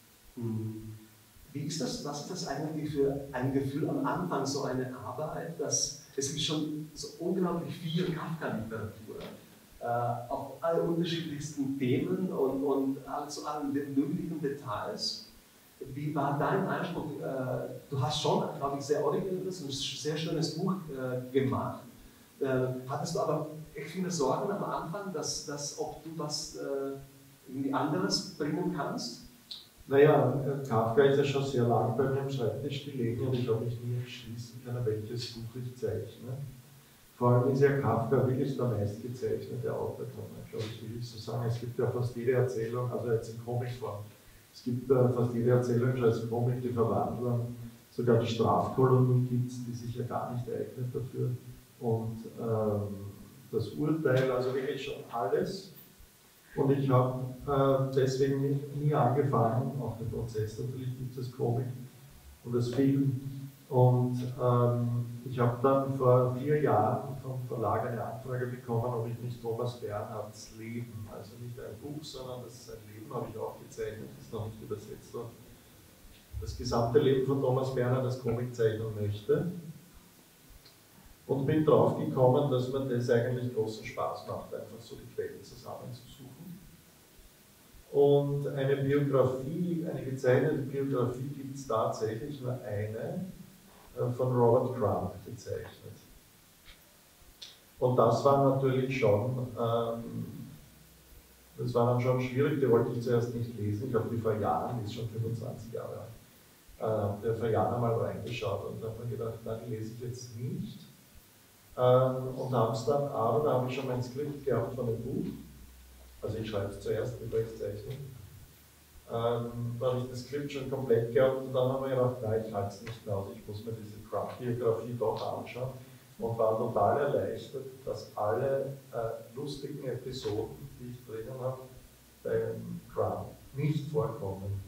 Wie ist das? Was ist das eigentlich für ein Gefühl am Anfang so eine Arbeit? Es gibt schon so unglaublich viel Kafka-Literatur. Auf alle unterschiedlichsten Themen und zu allen möglichen Details. Wie war dein Eindruck? Du hast schon, glaube ich, sehr originelles und sehr schönes Buch gemacht. Hattest du aber echt viele Sorgen am Anfang, ob du was irgendwie anderes bringen kannst? Naja, Kafka ist ja schon sehr lang bei mir am Schreibtisch gelegen und ich habe mich nie entschließen können, welches Buch ich zeichne. Vor allem ist ja Kafka wirklich der meistgezeichnete Autor, kann man, glaube ich, wirklich so sagen. Es gibt ja fast jede Erzählung, also jetzt in Comicform, es gibt fast jede Erzählung schon als Comic, die Verwandlung, sogar die Strafkolonie gibt es, die sich ja gar nicht eignet dafür. Und das Urteil, also wirklich schon alles. Und ich habe deswegen nie angefangen, auch den Prozess natürlich gibt es Comic und das Film, Und ich habe dann vor 4 Jahren vom Verlag eine Anfrage bekommen, ob ich nicht Thomas Bernhards Leben, also nicht ein Buch, sondern das sein Leben habe ich auch gezeichnet, ist noch nicht übersetzt worden, das gesamte Leben von Thomas Bernhard als Comic zeichnen möchte. Und bin drauf gekommen, dass mir das eigentlich großen Spaß macht, einfach so die Quellen zusammenzusuchen. Und eine Biografie, eine gezeichnete Biografie gibt es tatsächlich nur eine, von Robert Crumb gezeichnet. Und das war natürlich schon, das war dann schon schwierig, die wollte ich zuerst nicht lesen. Ich habe die vor Jahren, die ist schon 25 Jahre alt, der vor Jahren einmal reingeschaut und habe mir gedacht, nein, die lese ich jetzt nicht. Und habe es dann aber, da habe ich schon mein Skript gehabt von dem Buch, also ich schreibe es zuerst, bevor ich es zeichne, da habe ich das Skript schon komplett gehabt und dann habe ich gedacht, nein, ich halte es nicht mehr aus, ich muss mir diese Crumb-Biografie doch anschauen und war total erleichtert, dass alle lustigen Episoden, die ich drinnen habe, beim Crumb nicht vorkommen.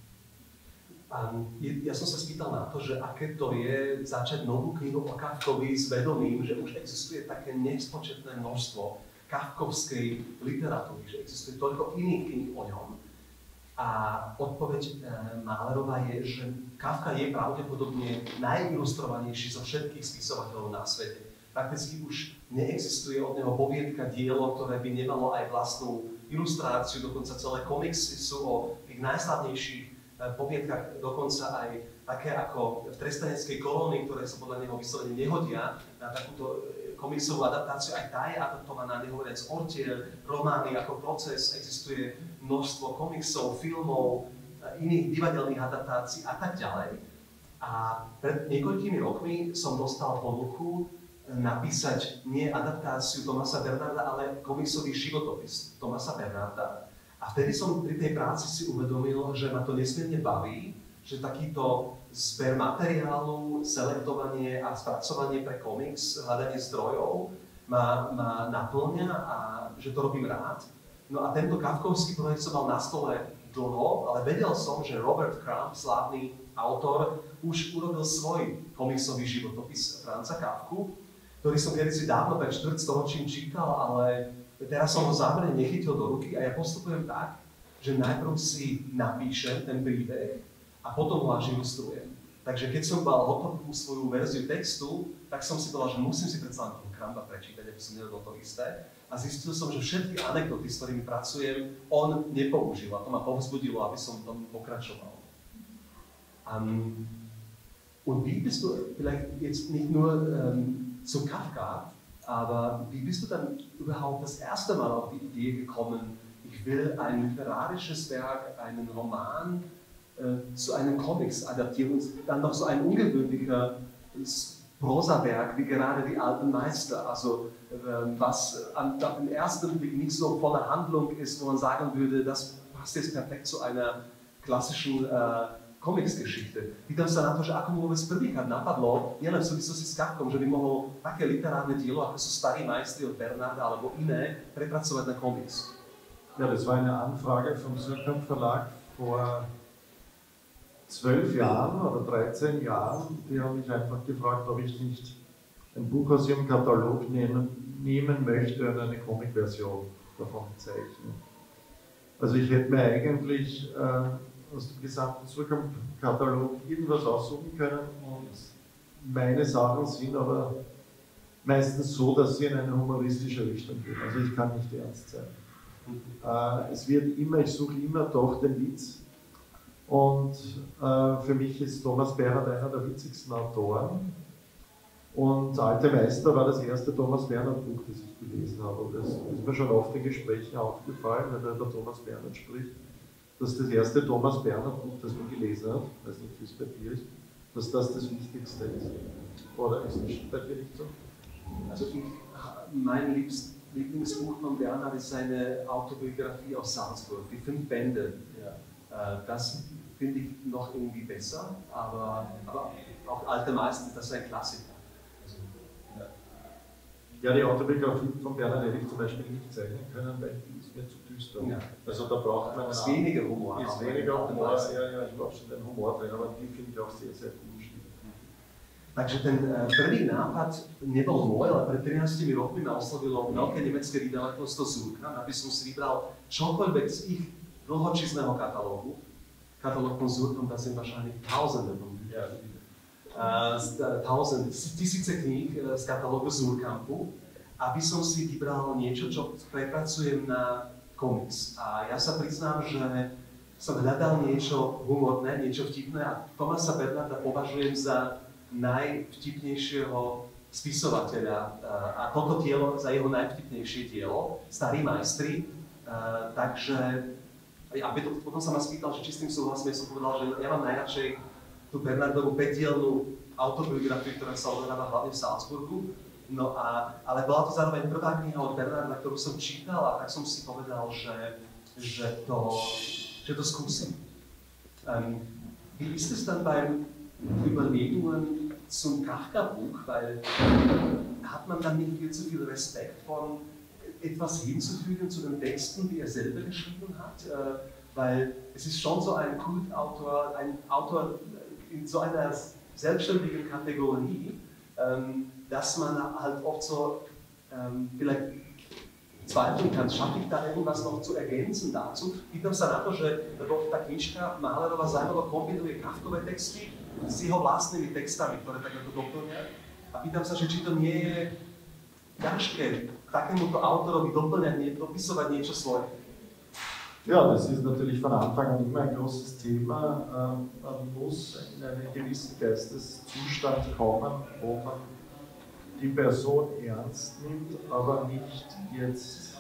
Ja som sa spýtal na to, že aké to je začať novú knihu o Kafkovi s vedomím, že už existuje také nespočetné množstvo kafkovskej literatúry, že existuje toľko iných kníh o ňom. A odpoveď Mahlerova je, že Kafka je pravdepodobne najilustrovanejší zo všetkých spisovateľov na svete. Prakticky už neexistuje od neho poviedka dielo, ktoré by nemalo aj vlastnú ilustráciu, dokonca celé komiksy sú o tých najslavnejších poviedkach, dokonca aj také ako v Trestaneckej kolónii, ktoré sa podľa neho vyslovene nehodia na takúto komiksovú adaptáciu, aj tá je adaptovaná, nehovoriac Ortiel, romány ako Proces, existuje množstvo komiksov, filmov, iných divadelných adaptácií a tak ďalej. A pred niekoľkými rokmi som dostal ponuku napísať nie adaptáciu Thomasa Bernharda, ale komiksový životopis Thomasa Bernharda. A vtedy som pri tej práci si uvedomil, že ma to nesmierne baví, že takýto zber materiálu, selektovanie a spracovanie pre komiks, hľadanie zdrojov ma naplňa a že to robím rád. No a tento kafkovský projekt som mal na stole dlho, ale vedel som, že Robert Crumb, slávny autor, už urobil svoj komiksový životopis Franza Kafku, ktorý som kedysi dávno pred štvrťstoročím čítal, ale teraz som ho zámerne nechytil do ruky a ja postupujem tak, že najprv si napíšem ten príbeh a potom ho až ilustrujem. Takže keď som mal hotovú svoju verziu textu, tak som si povedal, že musím si predsa len toho Crumba prečítať, aby som nerobil to isté. A zistil som, že všetky anekdoty, s ktorými pracujem, on nepoužil a to ma povzbudilo, aby som v tom pokračoval. Und wie bist du vielleicht jetzt nicht nur zu Kafka, aber wie bist du dann überhaupt das erste Mal auf die Idee gekommen, ich will ein literarisches Werk, einen Roman zu einem Comics adaptieren und dann noch so ein ungewöhnlicher Prosawerk wie gerade Die alten Meister, also was auf den ersten Blick nicht so voller Handlung ist, wo man sagen würde, das passt jetzt perfekt zu einer klassischen komiksgeschichte. Pýtam sa na to, že ako mu vôbec prvýkrát napadlo, nielen v súvislosti s Kafkom, že by mohol také literárne dielo, ako sú Starí Majstri od Bernharda alebo iné, prepracovať na Comics. Ja, das war eine Anfrage vom Surkamp Verlag vor 12 Jahren oder 13 Jahren. Die haben mich einfach gefragt, ob ich nicht ein Buch aus ihrem Katalog nehmen möchte und eine Comic-Version davon zeichnen. Also ich hätte mir eigentlich aus dem gesamten Surkamp-Katalog irgendwas aussuchen können und meine Sachen sind aber meistens so, dass sie in eine humoristische Richtung gehen. Also ich kann nicht ernst sein. Es wird immer, ich suche immer doch den Witz und für mich ist Thomas Bernhard einer der witzigsten Autoren und Alte Meister war das erste Thomas Bernhard Buch, das ich gelesen habe und das ist mir schon oft in Gesprächen aufgefallen, wenn er über Thomas Bernhard spricht, dass das erste Thomas Bernhard Buch, das man gelesen hat, ich weiß nicht, wie es bei dir ist, dass das das Wichtigste ist. Oder ist das bei dir nicht so? Also mein Lieblingsbuch von Bernhard ist seine Autobiografie aus Salzburg, die 5 Bände. Ja. Das finde ich noch irgendwie besser, aber auch Alte Meister, das ist ein Klassiker. Also, ja, die Autobiografie von Bernhard hätte ich zum Beispiel nicht zeichnen können, weil die ist mir zu düster. Ja. Also da braucht man weniger Humor. Ist weniger Humor, ja, ich glaube schon den Humor drin, aber die finde ich auch sehr, sehr gut. Takže ten prvý nápad nebol môj, ale pred 13 rokmi ma oslovilo veľké nemecké vydavateľstvo Surkamp, aby som si vybral čokoľvek z ich dlhočísneho katalógu. Katalog von Surkamp, da sind wahrscheinlich Tausende von Büchern. Tisíce kníh z katalógu Surkampu, aby som si vybral niečo, čo prepracujem na komiks. A ja sa priznám, že som hľadal niečo humorné, niečo vtipné a Thomasa Bernharda považujem za najvtipnejšieho spisovateľa a toto dielo za jeho najvtipnejšie dielo, Starí majstri. Takže potom sa ma spýtal, že či s tým súhlasím, som povedal, že ja mám najradšej tú Bernhardovú 5-dielnú autobiografiu, ktorá sa odohráva hlavne v Salzburgu. No ale bola to zároveň prvá kniha od Bernharda, ktorú som čítal a tak som si povedal, že to skúsim. Wie ist es dann beim Überlegungen zum Kafka-Buch, weil hat man dann nicht viel zu viel Respekt von etwas hinzufügen zu den Texten, die er selber geschrieben hat, weil es ist schon so ein Kultautor, ein Autor in so einer selbstständigen Kategorie, dass man halt oft so vielleicht zweifeln kann, schaffe ich da irgendwas noch zu ergänzen dazu. Pýtam sa na to, že lebo tá knižka Mahlerova zaujímavo kombinuje Kafkové texty s jeho vlastnými textami, ktoré tak ako doplňa. A pýtam sa, že či to nie je ťažké takémuto autorovi doplňať, dopisovať niečo svoje. Ja, das ist natürlich von Anfang an immer ein großes Thema. Man muss in einen gewissen Geisteszustand kommen, wo man die Person ernst nimmt, aber nicht jetzt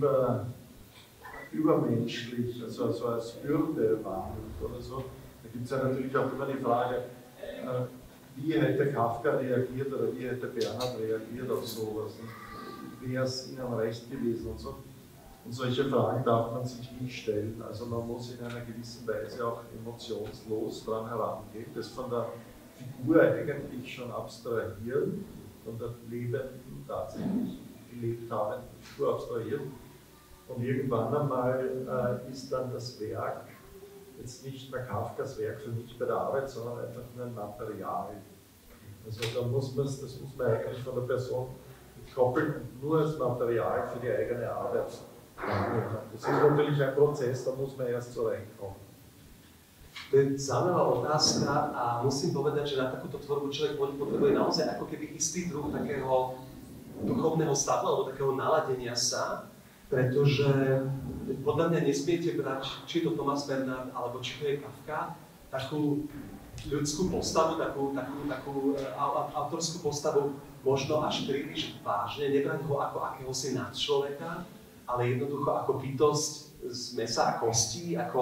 übermenschlich, also als Bürde wahrnimmt oder so. Da gibt es ja natürlich auch immer die Frage, wie hätte Kafka reagiert oder wie hätte Bernhard reagiert auf sowas? Wäre es ihnen recht gewesen und so? Und solche Fragen darf man sich nicht stellen. Also man muss in einer gewissen Weise auch emotionslos dran herangehen, das von der Figur eigentlich schon abstrahieren, von der lebenden, tatsächlich gelebt habenden Figur abstrahieren. Und irgendwann einmal ist dann das Werk jetzt nicht mehr Kafkas Werk für mich bei der Arbeit, sondern einfach nur ein Material. Also da muss man, das muss man eigentlich von der Person koppeln und nur als Material für die eigene Arbeit. Das ist natürlich ein Prozess, da muss man erst so reinkommen. To je zaujímavá otázka a musím povedať, že na takúto tvorbu človek potrebuje naozaj ako keby istý druh takého duchovného stavu alebo takého naladenia sa, pretože podľa mňa nesmiete brať, či je to Thomas Bernhard alebo či to je Kafka, takú ľudskú postavu, takú autorskú postavu možno až príliš vážne, nebrať ho ako akéhosi nadčloveka, ale jednoducho ako bytosť z mesa a kostí, a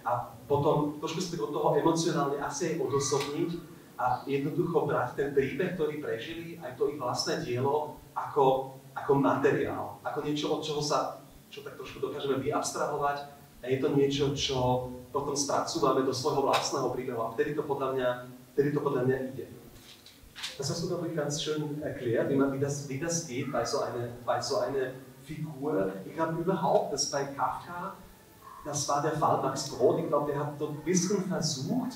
potom trošku sa od toho emocionálne asi aj odosobniť a jednoducho brať ten príbeh, ktorý prežili, aj to ich vlastné dielo, ako materiál, ako niečo, od čoho sa tak trošku dokážeme vyabstrahovať a je to niečo, čo potom spracúvame do svojho vlastného príbehu a vtedy to podľa mňa ide. Das hast du, glaube ich, ganz schön erklärt, wie das geht bei so einer Figur. Ich glaube überhaupt, dass bei Kafka, das war der Fall Max Brod, ich glaube, der hat dort ein bisschen versucht,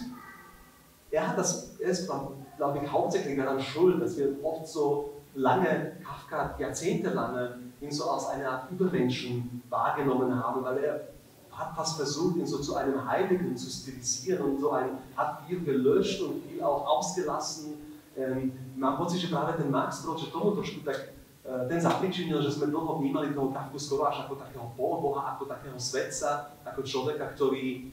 er ist, glaube ich, hauptsächlich daran schuld, dass wir oft so lange, Kafka jahrzehntelange, ihn so als eine Art Übermenschen wahrgenommen haben, weil er hat fast versucht, ihn so zu einem Heiligen zu stilisieren und hat viel gelöscht und viel auch ausgelassen. Mám pocit, že práve ten Max Brod, že tomu trošku tak ten zapričinil, že sme dlho vnímali toho Kafku skoro až ako takého poloboha, ako takého svetca, ako človeka, ktorý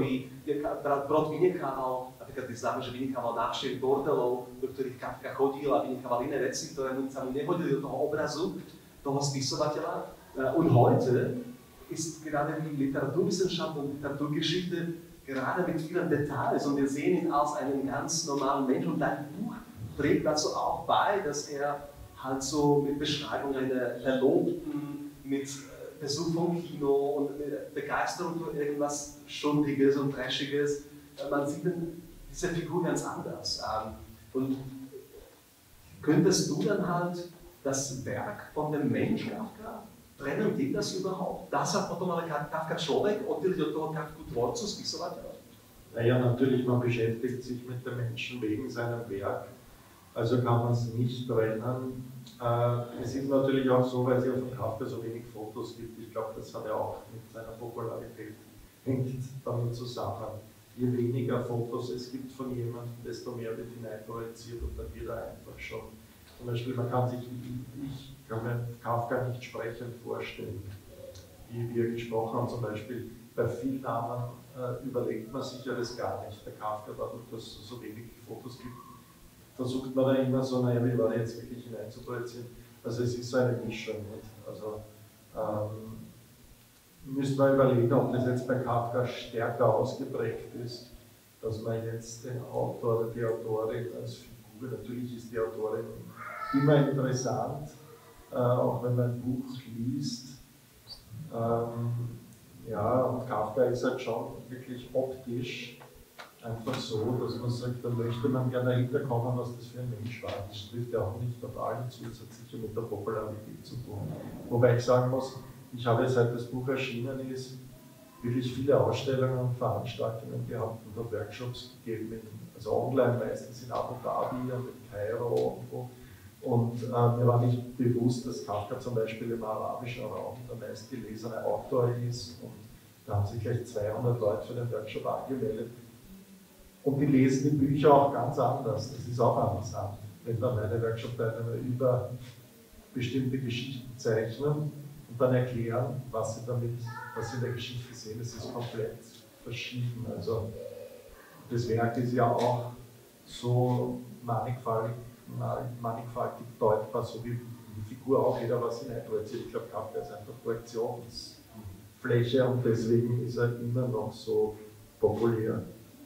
Brod vynechával, napríklad je známe, že vynechával návštevy bordelov, do ktorých Kafka chodil a vynechával iné veci, ktoré sa mu nehodili do toho obrazu, toho spisovateľa. Und heute ist gerade die Literaturwissenschaft und Literaturgeschichte gerade mit vielen Details und wir sehen ihn als einen ganz normalen Menschen und dein Buch trägt dazu auch bei, dass er halt so mit Beschreibung einer Verlobten, mit Besuch vom Kino und mit Begeisterung für irgendwas Stundiges und Trashiges, man sieht diese Figur ganz anders. Und könntest du dann halt das Werk von dem Mensch Kafka trennen, geht das überhaupt? Das hat potom ale Kafka človek oddeliť od toho Kafku tvorcu, spisovateľa? Naja, natürlich, man beschäftigt sich mit dem Menschen wegen seinem Werk. Also kann man es nicht trennen. Es ist natürlich auch so, weil es ja von Kafka so wenig Fotos gibt. Ich glaube, das hat ja auch mit seiner Popularität hängt damit zusammen. Je weniger Fotos es gibt von jemandem, desto mehr wird hineinprojiziert und dann wird er einfach schon. Zum Beispiel, ich kann mir Kafka nicht sprechend vorstellen, wie wir gesprochen haben. Zum Beispiel bei vielen Namen überlegt man sich ja das gar nicht. Bei Kafka, dadurch, dass es so wenig Fotos gibt, versucht man da immer so, naja, wie war der jetzt wirklich hineinzuprojizieren? Also es ist so eine Mischung. Nicht? Also müssen wir überlegen, ob das jetzt bei Kafka stärker ausgeprägt ist, dass man jetzt den Autor oder die Autorin als Figur, natürlich ist die Autorin immer interessant, auch wenn man ein Buch liest. Ja, und Kafka ist halt schon wirklich optisch einfach so, dass man sagt, da möchte man gerne dahinter kommen, was das für ein Mensch war. Das trifft ja auch nicht auf allen zu, das hat sicher mit der Popularität zu tun. Wobei ich sagen muss, ich habe seit das Buch erschienen ist, wirklich viele Ausstellungen und Veranstaltungen gehabt und auch Workshops gegeben, also online meistens in Abu Dhabi und in Kairo irgendwo. Und mir war nicht bewusst, dass Kafka zum Beispiel im arabischen Raum der meistgelesene Autor ist. Und da haben sich gleich 200 Leute für den Workshop angemeldet. Und die lesen die Bücher auch ganz anders. Das ist auch amüsant, wenn dann meine Workshop-Teilnehmer über bestimmte Geschichten zeichnen und dann erklären, was sie in der Geschichte sehen. Es ist komplett verschieden. Also das Werk ist ja auch so mannigfaltig deutbar, so wie die Figur auch jeder was hineinprojiziert. Ich glaube, Kafka ist einfach Projektionsfläche und deswegen ist er immer noch so populär.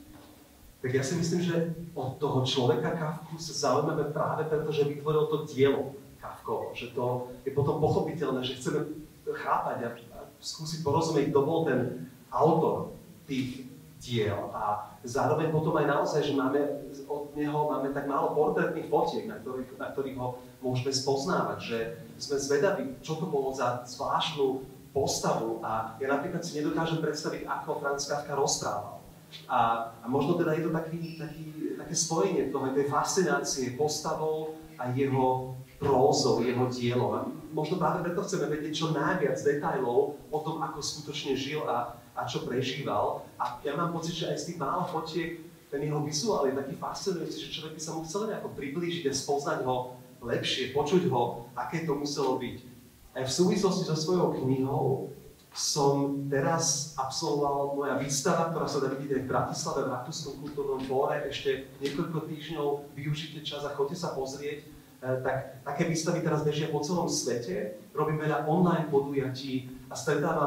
Tak ja si myslím, že od toho človeka Kafku sa zaujímame práve preto, že vytvoril to dielo Kafkovo, že to je potom pochopiteľné, že chceme chápať a skúsiť porozumieť, kto bol ten autor tých diel a zároveň potom aj naozaj, že od neho máme tak málo portrétnych fotiek, na ktorých ho môžeme spoznávať, že sme zvedaví, čo to bolo za zvláštnu postavu a ja napríklad si nedokážem predstaviť, ako Franz Kafka rozprával. A možno teda je to také spojenie tej fascinácie postavou a jeho prózou, jeho dielom. A možno práve preto chceme vedieť čo najviac detailov o tom, ako skutočne žil a čo prežíval. A ja mám pocit, že aj z tých málo fotiek ten jeho vizuál je taký fascinujúci, že človek by sa mu chcel nejako priblížiť a spoznať ho lepšie, počuť ho, aké to muselo byť. Aj v súvislosti so svojou knihou som teraz absolvoval moja výstava, ktorá sa dá vidieť aj v Bratislave, v Rakúskom kultúrnom fóre. Ešte niekoľko týždňov využite čas a choďte sa pozrieť. Také výstavy teraz bežia po celom svete. Robím veľa online podujatí a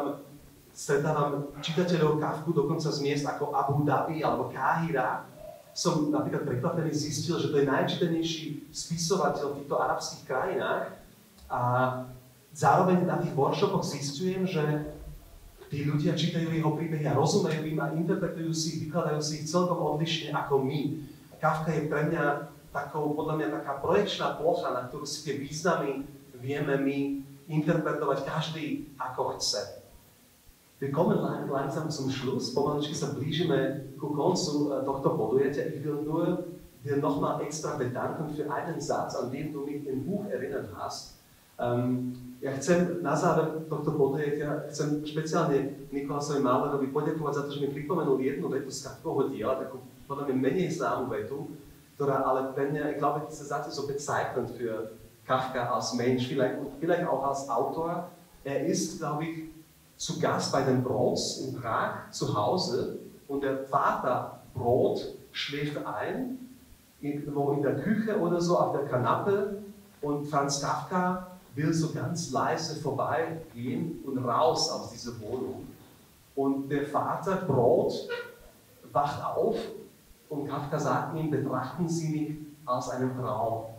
stretávam čitateľov Kafku dokonca z miest ako Abu Dhabi alebo Káhira. Som napríklad prekvapený zistil, že to je najčítanejší spisovateľ v týchto arabských krajinách. A zároveň na tých workshopoch zistujem, že tí ľudia čítajú jeho príbehy a rozumejú im a interpretujú si ich, vykladajú si ich celkom odlišne ako my. Kafka je pre mňa podľa mňa taká projekčná plocha, na ktorú si tie významy vieme my interpretovať každý ako chce. Wir kommen langsam zum Schluss, pomaličky sa blížime ku koncu tohto podujatia. Ich will nur dir nochmal extra bedanken für einen Satz, an den du mich im Buch erinnert hast. Ja chcem na záver tohto podujatia, chcem špeciálne Nikolasovi Mahlerovi poďakovať za to, že mi pripomenul jednu vetu z Kafkovho diela, takú podľa mňa menej známu vetu, ktorá ale pre mňa, ich glaube, dieser Satz ist so bezeichnend für Kafka als Mensch, vielleicht auch als Autor. Ist, glaube ich, zu Gast bei den Brods in Prag zu Hause und der Vater Brod schläft ein, irgendwo in der Küche oder so, auf der Kanappe und Franz Kafka will so ganz leise vorbeigehen und raus aus dieser Wohnung. Und der Vater Brod wacht auf und Kafka sagt ihm, betrachten Sie mich als einen Traum.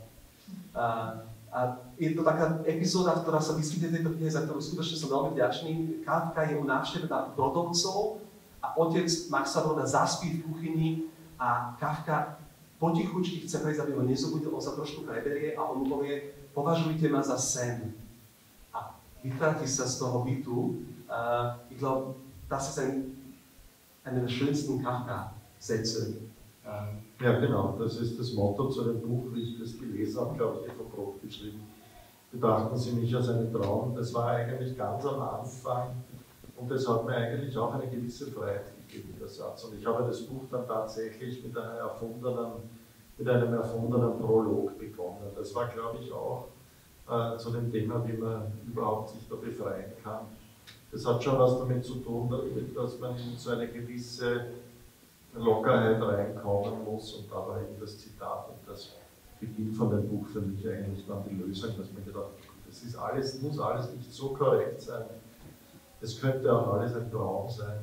Je to taká epizóda, ktorá sa vyskytne v tejto knihe, za ktorú skutočne som veľmi vďačný. Kafka je u návšteve Brodovcov a otec Maxa Broda zaspí v kuchyni a Kafka potichučky chce prejsť, aby ho nezobudil, on sa trošku preberie a on mu povie, považujte ma za sen. A vytratí sa z toho bytu. Ich glaube, das ist eine der schönsten Kafka-Sätze, Ja, genau, das ist das Motto zu dem Buch, wie ich das gelesen habe, glaube ich, von Brot geschrieben. Betrachten Sie mich als einen Traum. Das war eigentlich ganz am Anfang und das hat mir eigentlich auch eine gewisse Freiheit gegeben, der Satz. Und ich habe das Buch dann tatsächlich mit einem erfundenen Prolog begonnen. Das war, glaube ich, auch zu dem Thema, wie man überhaupt sich da befreien kann. Das hat schon was damit zu tun, dass man in so eine gewisse Lockerheit reinkommen muss und da war eben das Zitat und das Beginn von dem Buch für mich eigentlich dann die Lösung, dass man gedacht hat, das ist alles, muss alles nicht so korrekt sein, es könnte auch alles ein Traum sein.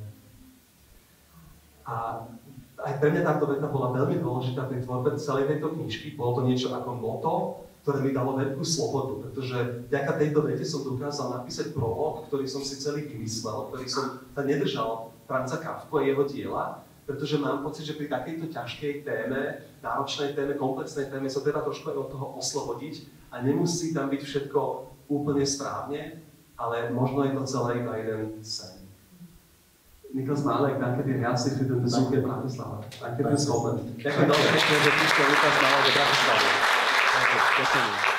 Aj pre mňa táto veta bola veľmi dôležitá pri tvorbe celej tejto knižky. Bolo to niečo ako moto, ktoré mi dalo veľkú slobodu, pretože vďaka tejto vete som dokázal napísať prolog, ktorý som si celý vymyslel, ktorý som sa nedržal Franza Kafku a jeho diela, pretože mám pocit, že pri takejto ťažkej téme, náročnej téme, komplexnej téme sa treba trošku aj od toho oslobodiť a nemusí tam byť všetko úplne správne, ale možno je to celé iba jeden sen. Niklas Malek, danke dir herzlich für den Besuch in Bratislava. Danke fürs Kommen. Danke, dass du Lukas Malek in Bratislava. Danke,